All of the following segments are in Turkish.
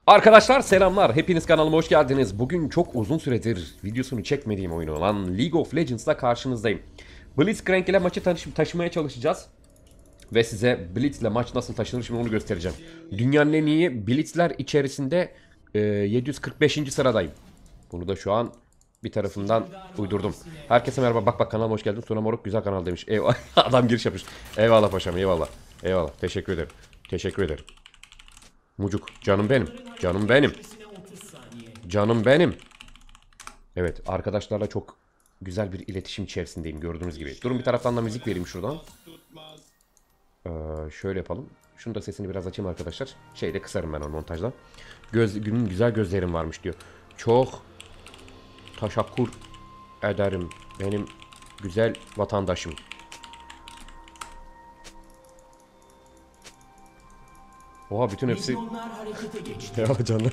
Arkadaşlar selamlar. Hepiniz kanalıma hoş geldiniz. Bugün çok uzun süredir videosunu çekmediğim oyun olan League of Legends'la karşınızdayım. Blitzcrank ile maçı taşımaya çalışacağız. Ve size Blitz ile maç nasıl taşınır şimdi onu göstereceğim. Dünyanın en iyi Blitz'ler içerisinde 745. sıradayım. Bunu da şu an bir tarafından uydurdum. Herkese merhaba. Bak kanalıma hoş geldin. Sonra moruk güzel kanal demiş. Eyvallah. Adam giriş yapmış. Eyvallah paşam, eyvallah. Eyvallah. Teşekkür ederim. Teşekkür ederim. Mucuk. Canım benim. Canım benim. Canım benim. Evet, arkadaşlarla çok güzel bir iletişim içerisindeyim gördüğünüz gibi. Durun bir taraftan da müzik vereyim şuradan. Şöyle yapalım. Şunu da sesini biraz açayım arkadaşlar. Şeyde kısarım ben onu montajdan. Günün güzel gözlerim varmış diyor. Çok teşekkür ederim benim güzel vatandaşım. Oha bütün hepsi... Ya canlar.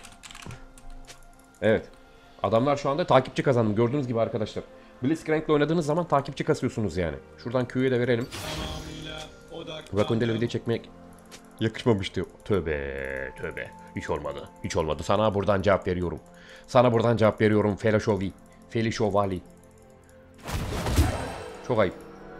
Evet. Adamlar şu anda takipçi kazandı. Gördüğünüz gibi arkadaşlar. Blitzcrank'le oynadığınız zaman takipçi kasıyorsunuz yani. Şuradan Q'yu de verelim. Rakundel'e video çekmek yakışmamış diyor. Tövbe tövbe. Hiç olmadı. Hiç olmadı. Sana buradan cevap veriyorum. Sana buradan cevap veriyorum. Felişovali. Çok ayıp.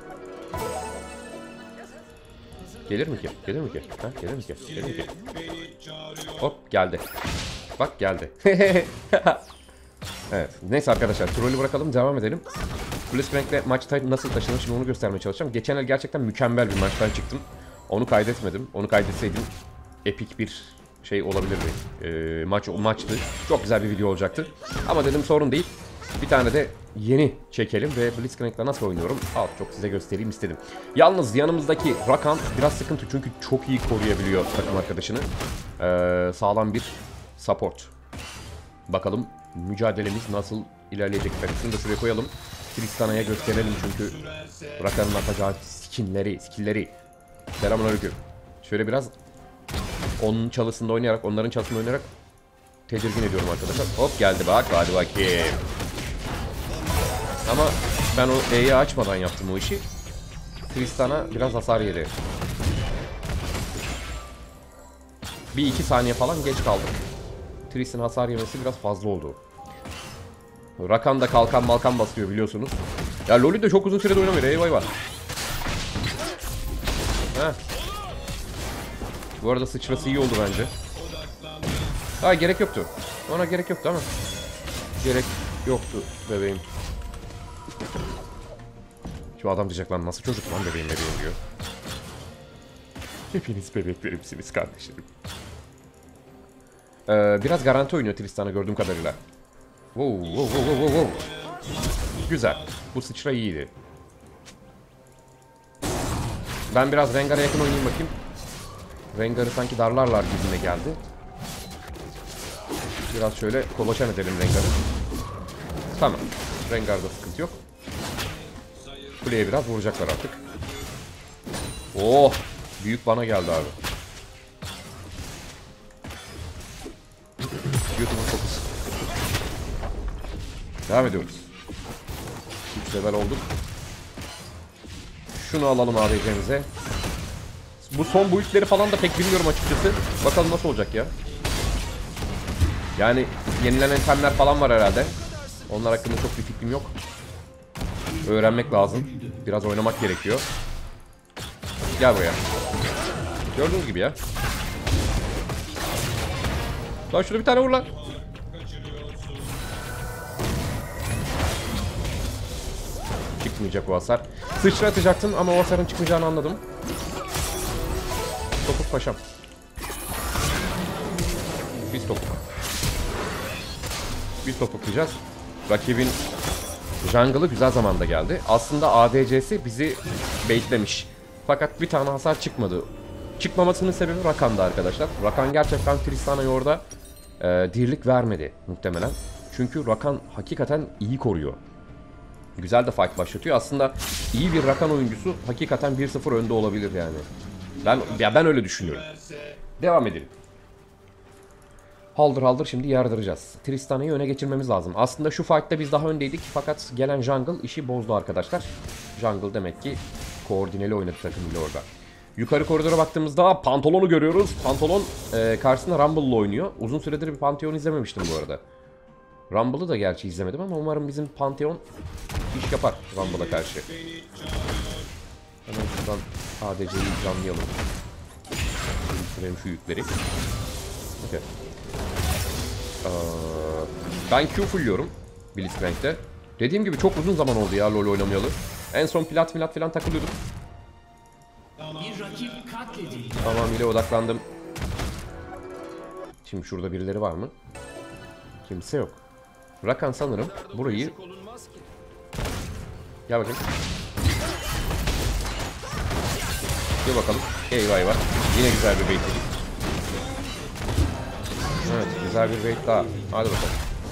Gelir mi ki? Gelir mi ki? Ha? Gelir mi ki? Gelir mi ki? Hop geldi. Bak geldi. Evet. Neyse arkadaşlar. Trollü bırakalım. Devam edelim. Blitzcrank'le maçta nasıl taşınır şimdi onu göstermeye çalışacağım. Geçen el gerçekten mükemmel bir maçtan çıktım. Onu kaydetmedim. Onu kaydetseydim epik bir şey olabilirdi. Maçtı. Çok güzel bir video olacaktı. Ama dedim sorun değil. Bir tane de yeni çekelim ve Blitzcrank'le nasıl oynuyorum az çok size göstereyim istedim. Yalnız yanımızdaki Rakan biraz sıkıntı çünkü çok iyi koruyabiliyor takım arkadaşını. Sağlam bir support. Bakalım mücadelemiz nasıl ilerleyecek. Şunu da şuraya koyalım. Tristana'ya gösterelim çünkü Rakan'ın atacağı skillleri. Selamünaleyküm. Şöyle biraz onların çalısında oynayarak tedirgin ediyorum arkadaşlar. Hop geldi bak. Hadi bakayım. Ama ben o E'yi açmadan yaptım o işi. Tristana biraz hasar yedi. Bir iki saniye falan geç kaldık. Tristan'ın hasar yemesi biraz fazla oldu. Rakan da kalkan malkan basıyor biliyorsunuz. Ya LoL'ü de çok uzun süredir oynamıyor. Eyvah var. Heh. Bu arada sıçrası iyi oldu bence. Ha gerek yoktu. Ona gerek yoktu ama. Gerek yoktu bebeğim. Şu adam diyecek lan nasıl çocuk lan bebeğim diyor. Hepiniz bebeklerimsiniz kardeşlerim. Biraz garanti oynuyor Tristana gördüğüm kadarıyla. Wow. Güzel. Bu sıçra iyiydi. Ben biraz Rengar'a yakın oynayayım bakayım. Rengar'ı sanki darlarlar gibime geldi. Biraz şöyle kolaçan edelim Rengar'ı. Tamam. Rengar'da sıkıntı yok. Kuleye biraz vuracaklar artık. Oh! Büyük bana geldi abi. YouTube'un fokusu. Devam ediyoruz. 3 level olduk. Şunu alalım ADC'mize. Bu son build'leri falan da pek bilmiyorum açıkçası. Bakalım nasıl olacak ya. Yani yenilen itemler falan var herhalde. Onlar hakkında çok bir fikrim yok. Öğrenmek lazım. Biraz oynamak gerekiyor. Gel buraya. Gördüğünüz gibi ya. Lan şurada bir tane vur lan. Çıkmayacak o hasar. Sıçra atacaktım ama o hasarın çıkmayacağını anladım. Topuk paşam. Biz topuklayacağız. Rakibin jungle'ı güzel zamanda geldi. Aslında ADC'si bizi baitlemiş. Fakat bir tane hasar çıkmadı. Çıkmamasının sebebi Rakan'dı arkadaşlar. Rakan gerçekten Tristana'ya orada dirlik vermedi muhtemelen. Çünkü Rakan hakikaten iyi koruyor. Güzel de fight başlatıyor. Aslında iyi bir Rakan oyuncusu hakikaten 1-0 önde olabilir yani. Ben öyle düşünüyorum. Devam edelim. Haldır şimdi yardıracağız. Tristana'yı öne geçirmemiz lazım. Aslında şu fight'ta biz daha öndeydik fakat gelen jungle işi bozdu arkadaşlar. Jungle demek ki koordineli oynadı takımıyla orada. Yukarı koridora baktığımızda Pantolon'u görüyoruz. Pantolon karşısında Rumble'la oynuyor. Uzun süredir bir Pantheon izlememiştim bu arada. Rumble'ı da gerçi izlemedim ama umarım bizim Pantheon iş yapar Rumble'a karşı. Hemen şuradan ADC'yi canlayalım. Bitirelim şu yükleri. Okay. Ben Q fullüyorum Blitzcrank'te. Dediğim gibi çok uzun zaman oldu ya LoL oynamayalı. En son plat falan takılıyordum. Tamamıyla odaklandım. Şimdi şurada birileri var mı? Kimse yok. Rakan sanırım burayı... Gel bakayım. Gel bakalım. Eyvah eyvah. Yine güzel bir baitledik. Evet, güzel bir bait daha. Hadi bakalım.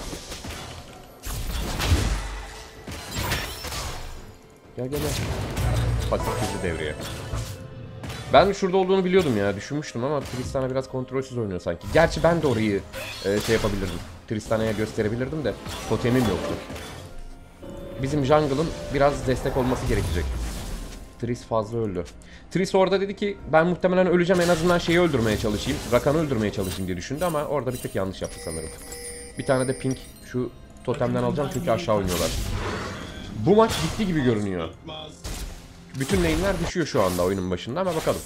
Gel. Pasif hızlı devreye. Ben şurada olduğunu biliyordum ya. Düşünmüştüm ama Tristana biraz kontrolsüz oynuyor sanki. Gerçi ben de orayı şey yapabilirdim. Tristana'ya gösterebilirdim de totemim yoktu. Bizim jungle'ın biraz destek olması gerekecek. Tris fazla öldü. Tris orada dedi ki ben muhtemelen öleceğim, en azından şeyi öldürmeye çalışayım. Rakan'ı öldürmeye çalışayım diye düşündü ama orada bir tık yanlış yaptı sanırım. Bir tane de pink şu totemden alacağım çünkü aşağı oynuyorlar. Bu maç gitti gibi görünüyor. Bütün lane'ler düşüyor şu anda oyunun başında ama bakalım.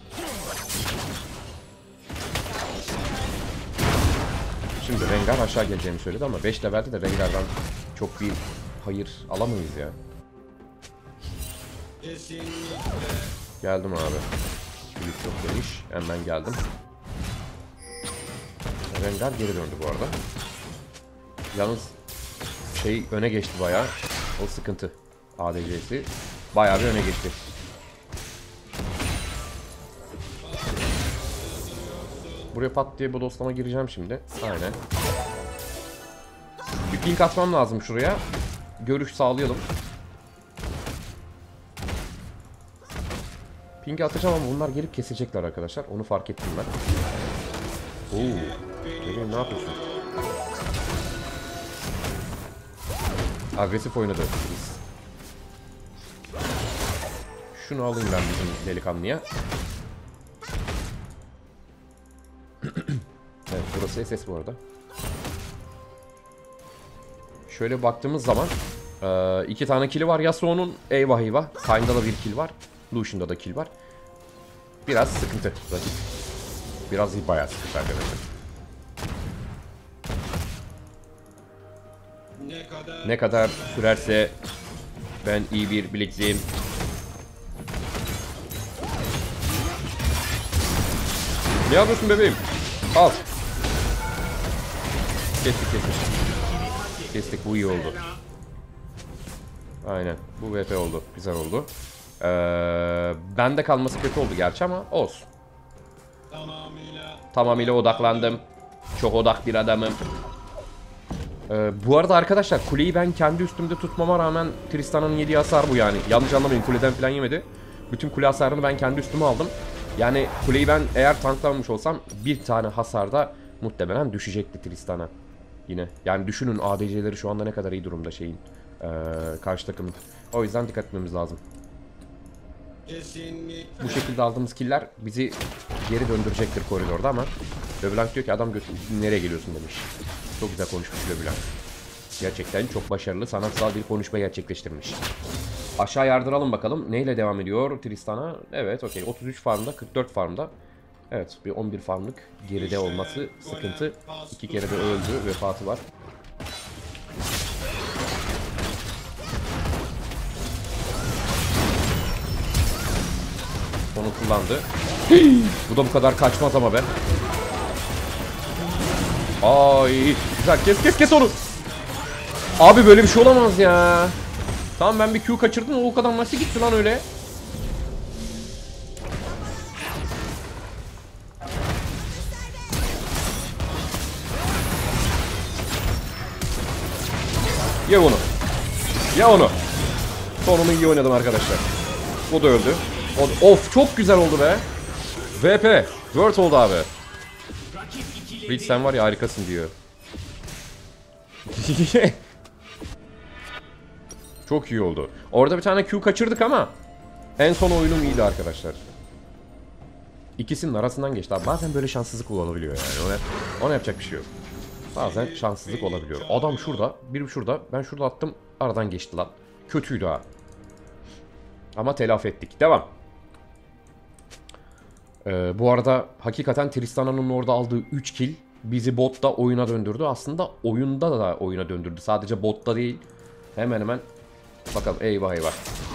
Şimdi Rengar aşağı geleceğini söyledi ama 5 levelde de Rengar'dan çok bir hayır alamayız ya. Geldim abi. Blitz yok demiş. Hemen geldim. Rengar geri döndü bu arada. Yalnız şey öne geçti bayağı. O sıkıntı. ADC'si bayağı bir öne geçti. Buraya pat diye bodoslama gireceğim şimdi. Aynen. Bir pink atmam lazım şuraya. Görüş sağlayalım. Pink atacağım ama bunlar gelip kesecekler arkadaşlar. Onu fark ettim ben. Oo. Bebeğim ne yapıyorsun? Agresif oynadı. Şunu alayım ben bizim delikanlıya. Evet, burası SS bu arada. Şöyle baktığımız zaman 2 tane kill'i var Yasuo'nun. Eyvah eyvah. Kayn'da da bir kill var. Lucian'da da kill var. Biraz sıkıntı. Biraz değil, bayağı sıkıntı arkadaşlar. Ne kadar sürerse ben iyi bir Blitz'im. Ne yapıyorsun bebeğim? Al. Kestik. Kestik, bu iyi oldu. Aynen, bu VP oldu. Güzel oldu. Bende kalması kötü oldu gerçi ama olsun. Tamamıyla odaklandım. Çok odak bir adamım. Bu arada arkadaşlar kuleyi ben kendi üstümde tutmama rağmen Tristana'nın yediği hasar bu yani. Yanlış anlamayın, kuleden falan yemedi. Bütün kule hasarını ben kendi üstüme aldım. Yani kuleyi ben eğer tanklamış olsam bir tane hasarda muhtemelen düşecekti Tristana. Yine. Yani düşünün ADC'leri şu anda ne kadar iyi durumda şeyin. Karşı takımın. O yüzden dikkat etmemiz lazım. Bu şekilde aldığımız killer bizi geri döndürecektir koridorda ama LeBlanc diyor ki adam nereye geliyorsun demiş. Çok güzel konuşmuş LeBlanc. Gerçekten çok başarılı sanatsal bir konuşma gerçekleştirmiş. Aşağı yardıralım bakalım. Neyle devam ediyor Tristana? Evet, okey. 33 farmda, 44 farmda. Evet, bir 11 farmlık geride olması sıkıntı. 2 kere de öldü, vefatı var. Onu kullandı. Bu da bu kadar kaçmaz ama be. Ay, güzel, kes onu. Abi böyle bir şey olamaz ya. Tamam, ben bir Q kaçırdım, o kadar nasıl gitti lan öyle? Ye onu. Ye onu. Sonunu iyi oynadım arkadaşlar. O da öldü. Of, çok güzel oldu be. VP. Word oldu abi. Rich sen var ya harikasın diyor. Çok iyi oldu. Orada bir tane Q kaçırdık ama en son oyunum iyiydi arkadaşlar. İkisinin arasından geçti abi. Bazen böyle şanssızlık olabiliyor yani. Ona yapacak bir şey yok. Bazen şanssızlık olabiliyor. Adam şurada, biri şurada. Ben şurada attım. Aradan geçti lan. Kötüydü ha. Ama telafi ettik. Devam. Bu arada hakikaten Tristana'nın orada aldığı 3 kill bizi botta oyuna döndürdü. Aslında oyunda da oyuna döndürdü. Sadece botta değil. Hemen hemen. Bakalım. Eyvah eyvah.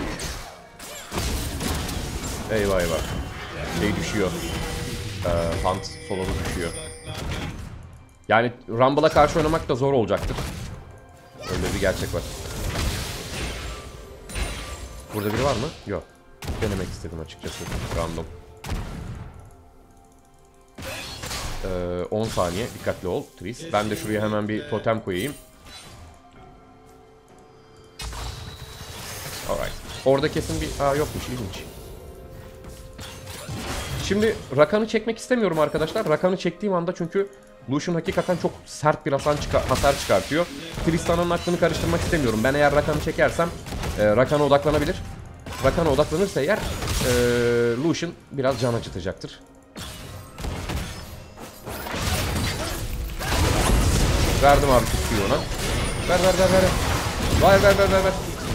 Eyvah eyvah. Şey düşüyor. Hunt solo'da düşüyor. Yani Rumble'a karşı oynamak da zor olacaktır. Öyle bir gerçek var. Burada biri var mı? Yok. Denemek istedim açıkçası. Random. 10 saniye. Dikkatli ol Tris. Ben de şuraya hemen bir totem koyayım. Alright. Orada kesin bir... Aa yokmuş. İlginç. Şimdi Rakan'ı çekmek istemiyorum arkadaşlar. Rakan'ı çektiğim anda çünkü Lucian hakikaten çok sert bir hasar çıkartıyor. Tristana'nın aklını karıştırmak istemiyorum. Ben eğer Rakan'ı çekersem Rakan'a odaklanabilir. Rakan'a odaklanırsa eğer Lucian biraz can acıtacaktır. Verdim abi tutkuyu ona. Ver. Ver.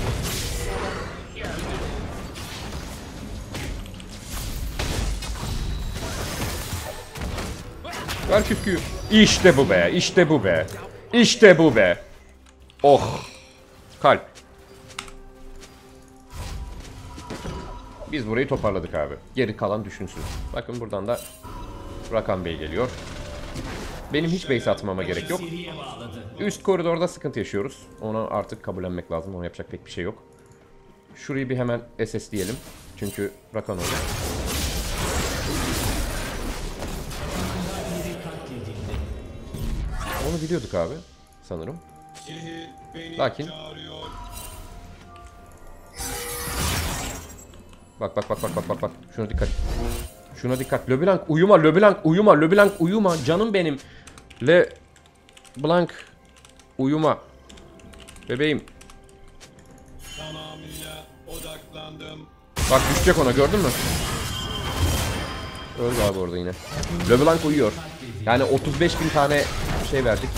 Ver küsküyü. İşte bu be. İşte bu be. Oh. Kalp. Biz burayı toparladık abi. Geri kalan düşünsün. Bakın buradan da Rakan Bey geliyor. Benim hiç base atmama gerek yok. Üst koridorda sıkıntı yaşıyoruz. Onu artık kabullenmek lazım. Ona yapacak pek bir şey yok. Şurayı bir hemen SS diyelim. Çünkü Rakan orada. Onu biliyorduk abi. Sanırım. Lakin. Bak. Şuna dikkat. LeBlanc uyuma. Canım benim. LeBlanc uyuma. Bebeğim. Bak düşecek ona, gördün mü? Öldü abi orada yine. LeBlanc uyuyor. Yani 35.000 tane şey verdik.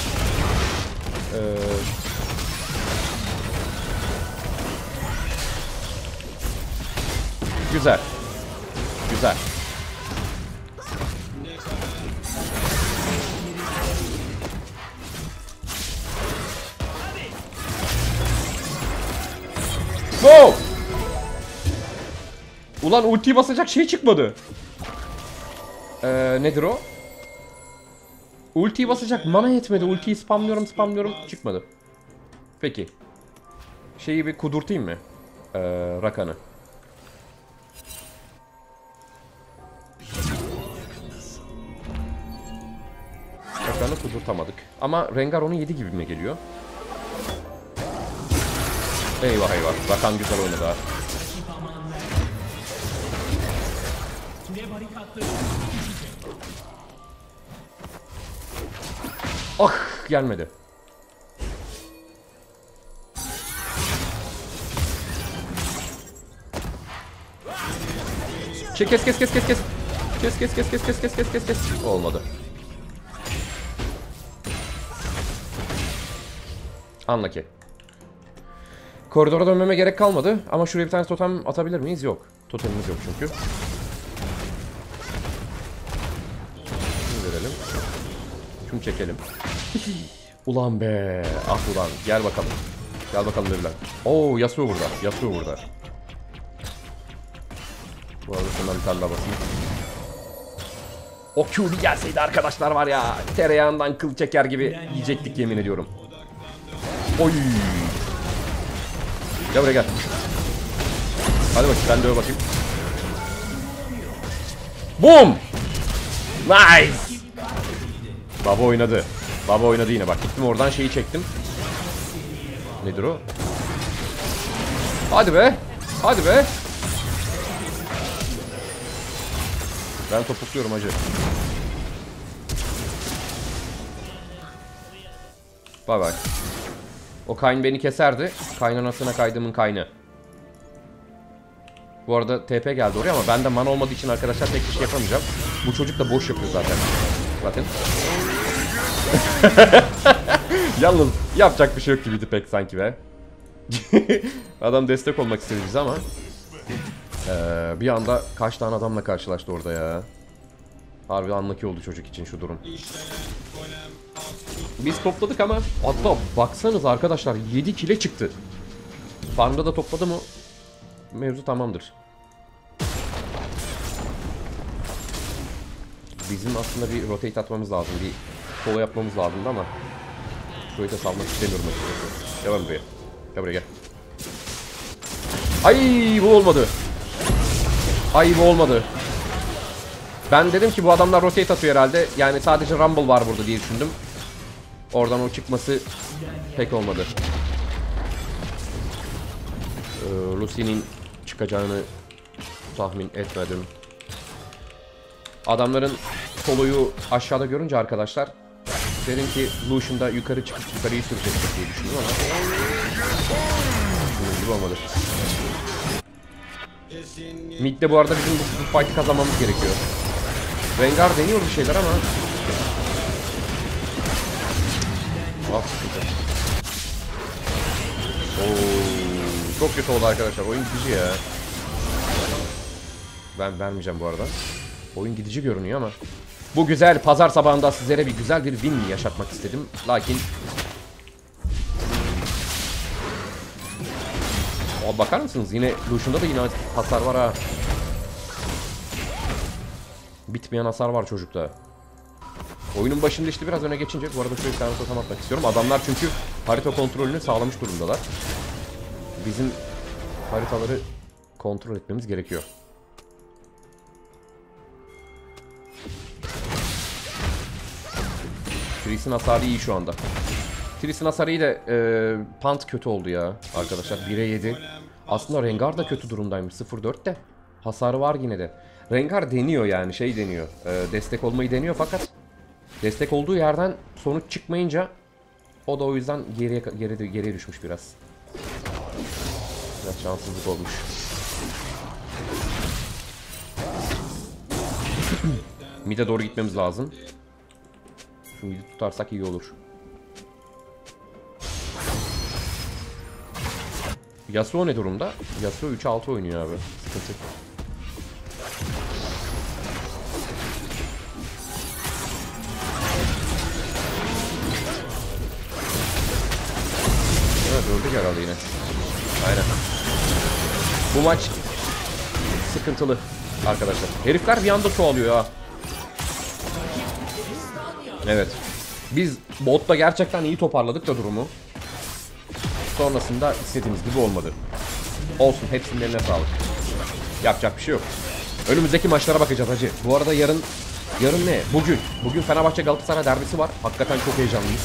Güzel. Wow! Ulan ultiyi basacak şey çıkmadı. Nedir o? Ultiyi basacak mana yetmedi. Ultiyi spamlıyorum çıkmadı. Peki. Şeyi bir kudurtayım mı? Rakan'ı. Rakan'ı kudurtamadık. Ama Rengar onu yedi gibi mi geliyor? Eyvah. Rakan güzel oynadı ha. Ah, gelmedi. Kes. Olmadı. Unlucky. Koridora dönmeme gerek kalmadı ama şuraya bir tane totem atabilir miyiz? Yok. Totemimiz yok çünkü. Şunu verelim. Şunu çekelim. Ulan be. Ah ulan. Gel bakalım. Gel bakalım Leblanc. Oo, Yasuo burada. Bu arada şundan bir tane daha basayım. O Q bir gelseydi arkadaşlar var ya. Tereyağından kıl çeker gibi yiyecektik yemin ediyorum. Oy. Gel buraya gel. Hadi bakayım, ben de öyle bakayım. Boom! Nice! Baba oynadı yine bak. Gittim oradan şeyi çektim. Nedir o? Hadi be! Ben topukluyorum hacı. Bak. O Kayn beni keserdi. Kaynanasına kaydımın kaynağı. Bu arada TP geldi oraya ama bende mana olmadığı için arkadaşlar tek bir şey yapamayacağım. Bu çocuk da boş yapıyor zaten. Bakın. Yalnız yapacak bir şey yok gibiydi pek sanki be. Adam destek olmak istedi bize ama bir anda kaç tane adamla karşılaştı orada ya. Harbi unlucky oldu çocuk için şu durum. Biz topladık ama hatta baksanız arkadaşlar 7 kile çıktı. Farmda da topladı mı mevzu tamamdır. Bizim aslında bir rotate atmamız lazım. Bir solo yapmamız lazımdı ama şurayı da salmak istemiyorum açıkçası. Gel buraya. Gel buraya gel. Ay bu olmadı. Ay bu olmadı. Ben dedim ki bu adamlar rotate atıyor herhalde. Yani sadece Rumble var burada diye düşündüm. Oradan o çıkması pek olmadı. Lucy'nin çıkacağını tahmin etmedim. Adamların soloyu aşağıda görünce arkadaşlar dedim ki Lucian da yukarı çıkıp yukarıyı sürecektir diye düşündüm ama bunun gibi olmadı. Mid'de bu arada bizim bu fight'ı kazanmamız gerekiyor. Rengar deniyor bir şeyler ama sıkıntı. Çok kötü oldu arkadaşlar. Oyun gidici ya. Ben vermeyeceğim bu arada. Oyun gidici görünüyor ama bu güzel pazar sabahında sizlere bir güzel bir win yaşatmak istedim. Lakin bakar mısınız? Yine Lucian'da da yine hasar var ha. Bitmeyen hasar var çocukta. Oyunun başında işte biraz öne geçince bu arada şöyle bir tane totem atmak istiyorum. Adamlar çünkü harita kontrolünü sağlamış durumdalar. Bizim haritaları kontrol etmemiz gerekiyor. Tris'in hasarı iyi şu anda. Tris'in hasarı iyi de Pant kötü oldu ya arkadaşlar. 1'e 7. Aslında Rengar da kötü durumdaymış. 0-4 de. Hasarı var yine de. Rengar deniyor yani şey deniyor. Destek olmayı deniyor fakat destek olduğu yerden sonuç çıkmayınca o da o yüzden geriye düşmüş biraz. Biraz şanssızlık olmuş. Mid'e doğru gitmemiz lazım. Şu mid'i tutarsak iyi olur. Yasuo ne durumda? Yasuo 3-6 oynuyor abi. Sıkıntı. Evet öldük herhalde yine. Aynen. Bu maç sıkıntılı arkadaşlar. Herifler bir anda çoğalıyor ha. Evet. Biz botta gerçekten iyi toparladık da durumu. Sonrasında istediğimiz gibi olmadı. Olsun, hepsinin eline sağlık. Yapacak bir şey yok. Önümüzdeki maçlara bakacağız hacı. Bu arada yarın ne? Bugün Fenerbahçe Galatasaray derbisi var. Hakikaten çok heyecanlıyız.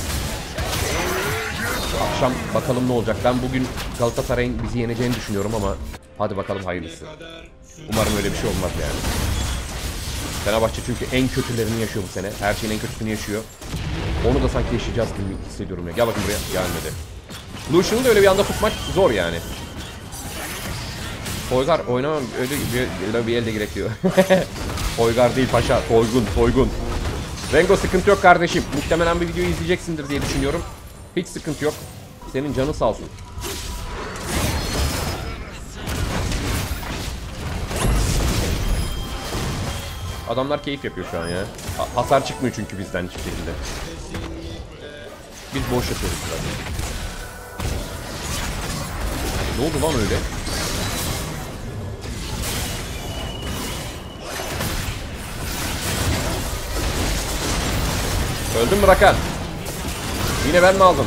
Akşam bakalım ne olacak. Ben bugün Galatasaray'ın bizi yeneceğini düşünüyorum ama hadi bakalım hayırlısı. Umarım öyle bir şey olmaz yani. Fenerbahçe çünkü en kötülerini yaşıyor bu sene. Her şeyin en kötüsünü yaşıyor. Onu da sanki yaşayacağız gibi hissediyorum ya. Gel bakın buraya. Gelmedi. Lucian'ı da öyle bir anda tutmak zor yani. Toygar oynamam öyle bir elde gerekiyor. Toygar değil paşa. Toygun. Rengo sıkıntı yok kardeşim. Muhtemelen bir videoyu izleyeceksindir diye düşünüyorum. Hiç sıkıntı yok. Senin canın sağ olsun. Adamlar keyif yapıyor şu an ya. Hasar çıkmıyor çünkü bizden hiçbir şekilde. Biz boş yapıyoruz zaten. Ne oldu lan öyle? Öldün mü Rakan? Yine ben mi aldım?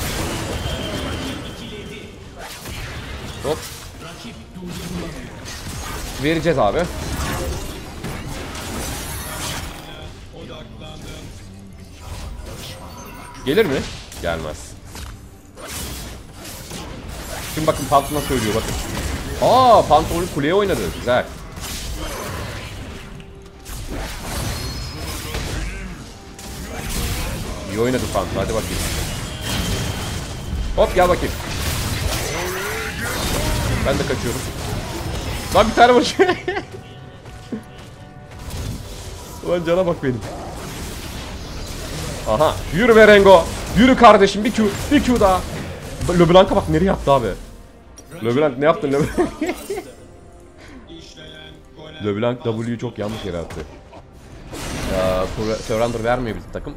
Hop. Vereceğiz abi. Gelir mi? Gelmez. Şimdi bakın Pant nasıl söylüyor bakın. Pant onu kuleye oynadı. Güzel. İyi oynadı Pant. Hadi bakayım. Hop gel bakayım. Ben de kaçıyorum. Lan bir tane var. Ulan cana bak benim. Aha yürü be Rengo. Yürü kardeşim, bir Q daha. LeBlanc'a bak nereye attı abi. LeBlanc ne yaptın LeBlanc? LeBlanc W'yu çok yanlış yere attı. Surrender vermiyor bizim takım.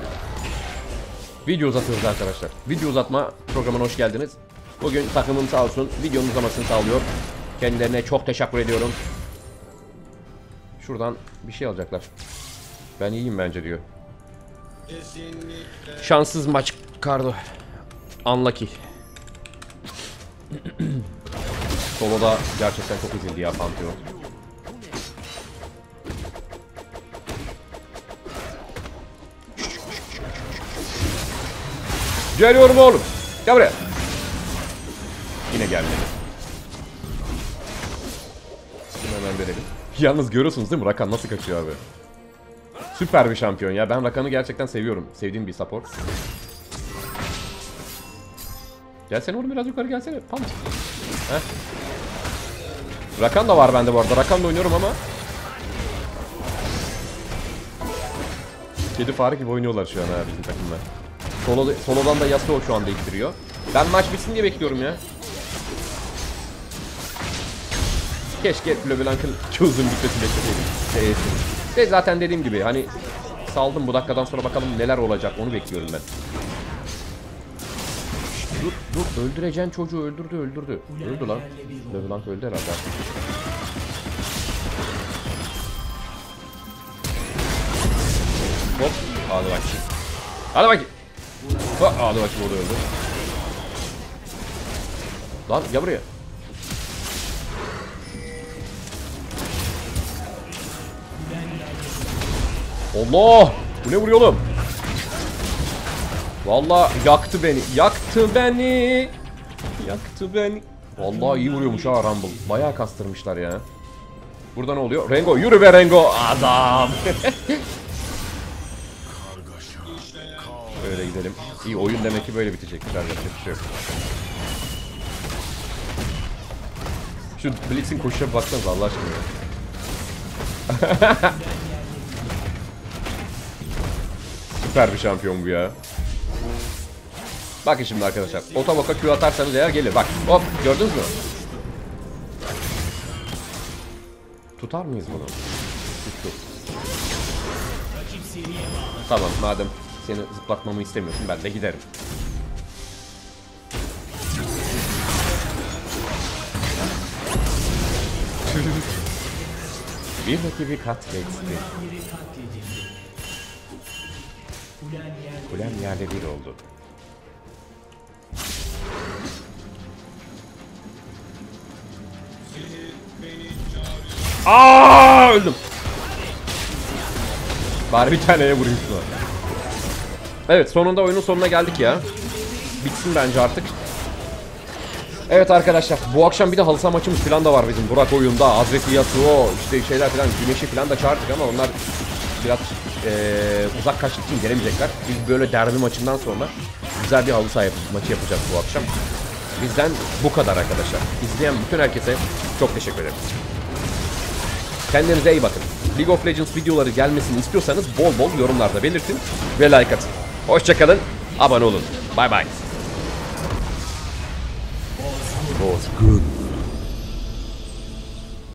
Video uzatıyoruz arkadaşlar. Video uzatma programına hoş geldiniz. Bugün takımım sağ olsun videonun uzamasını sağlıyor. Kendilerine çok teşekkür ediyorum. Şuradan bir şey alacaklar. Ben iyiyim bence diyor. Şanssız maç Cardo. Unlucky. Solo'da gerçekten çok ezildi ya Pantheon. Geliyorum oğlum. Gel buraya. Yine gelmedi. Bunu hemen verelim. Yalnız görüyorsunuz değil mi? Rakan nasıl kaçıyor abi? Süper bir şampiyon ya. Ben Rakan'ı gerçekten seviyorum. Sevdiğim bir support. Gelsene oğlum, biraz yukarı gelsene. Pam. Heh. Rakan da var bende bu arada. Rakan'la oynuyorum ama. Kedi fare gibi oynuyorlar şu an ha bizim takımlar. Solo'dan da Yasuo şu anda ittiriyor. Ben maç bitsin diye bekliyorum ya. Keşke LeBlanc'ın Q'zun bitmesini bekleseydim. Ve zaten dediğim gibi hani saldım, bu dakikadan sonra bakalım neler olacak onu bekliyorum ben. Dur öldüreceksin çocuğu, öldürdü. Öldü lan. LeBlanc öldü herhalde. Hop hadi bakayım. Hadi bakayım. Hadi bakayım, o da öldü. Lan gel buraya. Allah! Bu ne vuruyor oğlum? Vallahi yaktı beni. Vallahi iyi vuruyormuş ha Rumble. Bayağı kastırmışlar ya. Burada ne oluyor? Rengo yürü be Rengo. Adam. Böyle gidelim. İyi oyun demek ki böyle bitecek. Yapacak bir şey yok. Şu Blitz'in koşuşa baksanıza Allah aşkına. Süper bir şampiyon bu ya. Bakın şimdi arkadaşlar. Otoboka Q atarsanız eğer gelir. Bak hop, gördünüz mü? Tutar mıyız bunu? Tuttu. Tamam, madem seni zıplatmamı istemiyorsun ben de giderim. Bir rakibi katletti. Kulem yerle bir oldu. Öldüm. Bari bir taneye vurayım şuna. Evet, sonunda oyunun sonuna geldik ya. Bitsin bence artık. Evet arkadaşlar, bu akşam bir de halı saha maçımız falan da var bizim. Burak oyunda, Hazreti Yasuo, işte şeyler falan, Güneş'i falan da çağırdık ama onlar biraz uzak kaçtık için gelemeyecekler. Biz böyle derbi maçından sonra güzel bir halı saha maçı yapacağız bu akşam. Bizden bu kadar arkadaşlar. İzleyen bütün herkese çok teşekkür ederim. Kendinize iyi bakın. League of Legends videoları gelmesini istiyorsanız bol bol yorumlarda belirtin ve like atın. Hoşçakalın, abone olun. Bye bye. Was good.